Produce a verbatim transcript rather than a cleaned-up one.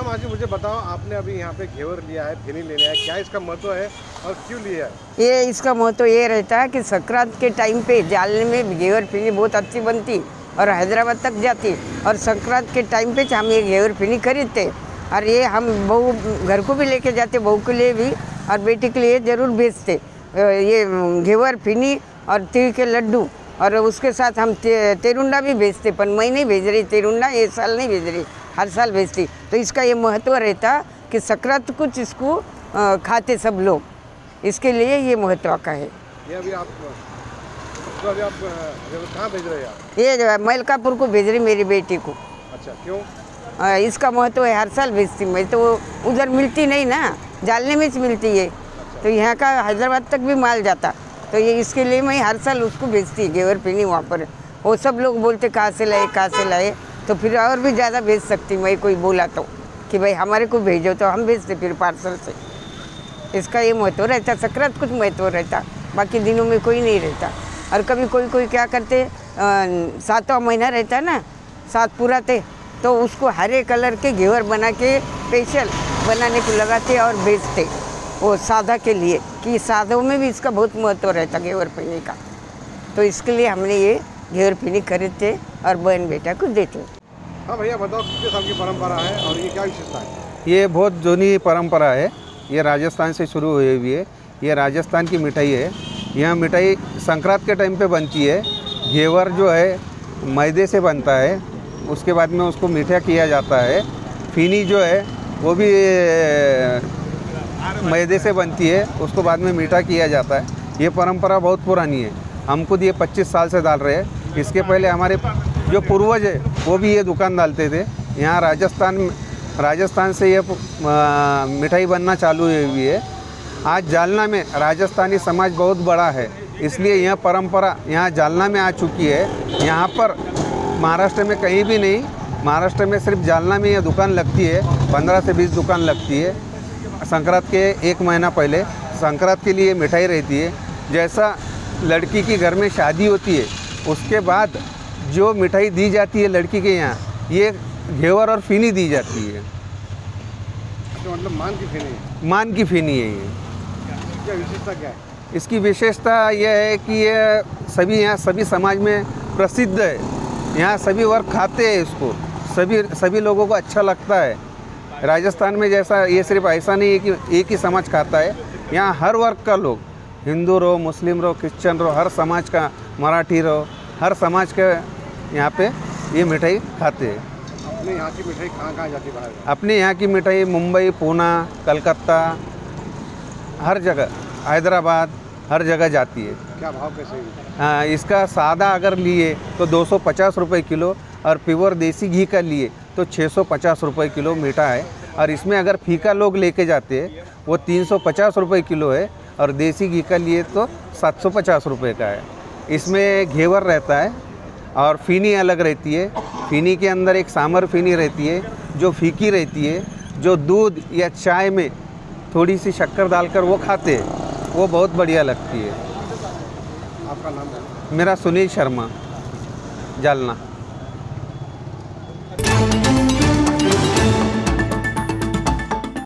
माँ जी मुझे बताओ, आपने अभी यहाँ पे घेवर लिया है, फिनी ले लिया है, क्या इसका महत्व है और क्यों लिया है? ये इसका महत्व ये रहता है कि संक्रांत के टाइम पे जालने में घेवर फिनी बहुत अच्छी बनती और हैदराबाद तक जाती, और संक्रांत के टाइम पे हम ये घेवर फिनी खरीदते, और ये हम बहू घर को भी लेके जाते, बहू के लिए भी और बेटी के लिए ज़रूर भेजते। ये घेवर फिनी और तिल के लड्डू, और उसके साथ हम ते, तेरुंडा भी भेजते, पर मैं नहीं भेज रही तेरुंडा, ये साल नहीं भेज रही, हर साल भेजती। तो इसका ये महत्व रहता कि संक्रांत कुछ इसको आ, खाते सब लोग, इसके लिए ये महत्व का है। ये अभी आप तो अभी आप कहाँ भेज रहे हैं आप? ये मलकापुर को भेज रही मेरी बेटी को। अच्छा, क्यों? आ, इसका महत्व है, हर साल भेजती मैं, तो उधर मिलती नहीं ना, जालने में मिलती है। अच्छा। तो यहाँ का हैदराबाद तक भी माल जाता, तो ये इसके लिए मैं हर साल उसको भेजती घेवर फिनी वहाँ पर। वो सब लोग बोलते कहाँ से लाए कहाँ से लाए, तो फिर और भी ज़्यादा भेज सकती मैं, कोई बोला तो कि भाई हमारे को भेजो, तो हम भेजते फिर पार्सल से। इसका ये महत्व रहता, संक्रांत कुछ महत्व रहता, बाकी दिनों में कोई नहीं रहता। और कभी कोई कोई क्या करते, सातवां महीना रहता है ना, सात पूरा थे, तो उसको हरे कलर के घेवर बना के स्पेशल बनाने को लगाते और बेचते, वो सादा के लिए, कि सादों में भी इसका बहुत महत्व रहता घेवर फिनी का। तो इसके लिए हमने ये घेवर फिनी खरीदते और बहन बेटा को देते। हाँ भैया बताओ, कितने साल की परंपरा है और ये क्या विशेषता है? ये बहुत जूनी परंपरा है, ये राजस्थान से शुरू हुई हुई है। ये राजस्थान की मिठाई है। यह मिठाई संक्रांत के टाइम पे बनती है। घेवर जो है मैदे से बनता है, उसके बाद में उसको मीठा किया जाता है। फिनी जो है वो भी मैदे से बनती है, उसको बाद में मीठा किया जाता है। ये परंपरा बहुत पुरानी है, हम खुद ये पच्चीस साल से डाल रहे हैं। इसके पहले हमारे जो पूर्वज है वो भी ये दुकान डालते थे। यहाँ राजस्थान राजस्थान से ये मिठाई बनना चालू हुई है। आज जालना में राजस्थानी समाज बहुत बड़ा है, इसलिए यह परंपरा यहाँ जालना में आ चुकी है। यहाँ पर महाराष्ट्र में कहीं भी नहीं, महाराष्ट्र में सिर्फ जालना में यह दुकान लगती है। पंद्रह से बीस दुकान लगती है। संक्रांत के एक महीना पहले संक्रांत के लिए मिठाई रहती है। जैसा लड़की की घर में शादी होती है, उसके बाद जो मिठाई दी जाती है लड़की के यहाँ, ये घेवर और फिनी दी जाती है। तो मतलब मान की फिनी? मान की फिनी है ये। क्या विशेषता क्या है इसकी? विशेषता यह है कि ये सभी यहाँ सभी समाज में प्रसिद्ध है। यहाँ सभी वर्ग खाते हैं इसको, सभी सभी लोगों को अच्छा लगता है। राजस्थान में जैसा ये सिर्फ ऐसा नहीं है कि एक ही समाज खाता है, यहाँ हर वर्ग का लोग, हिंदू रहो, मुस्लिम रहो, क्रिश्चियन रहो, हर समाज का, मराठी रहो, हर समाज के यहाँ पे ये मिठाई खाते हैं। अपने यहाँ की मिठाई कहाँ कहाँ जाती है बाहर? अपने यहाँ की मिठाई मुंबई, पूना, कलकत्ता, हर जगह, हैदराबाद, हर जगह जाती है। क्या भाव कैसे है? हाँ, इसका सादा अगर लिए तो दो सौ पचास रुपये किलो, और प्योर देसी घी का लिए तो छः सौ पचास रुपये किलो मीठा है। और इसमें अगर फीका लोग लेके जाते हैं वो तीन सौ पचास रुपये किलो है, और देसी घी का लिए तो सात सौ पचास रुपये का है। इसमें घेवर रहता है और फिनी अलग रहती है। फिनी के अंदर एक सांभर फिनी रहती है जो फीकी रहती है, जो दूध या चाय में थोड़ी सी शक्कर डालकर वो खाते हैं, वो बहुत बढ़िया लगती है। आपका नाम है? मेरा सुनील शर्मा, जालना।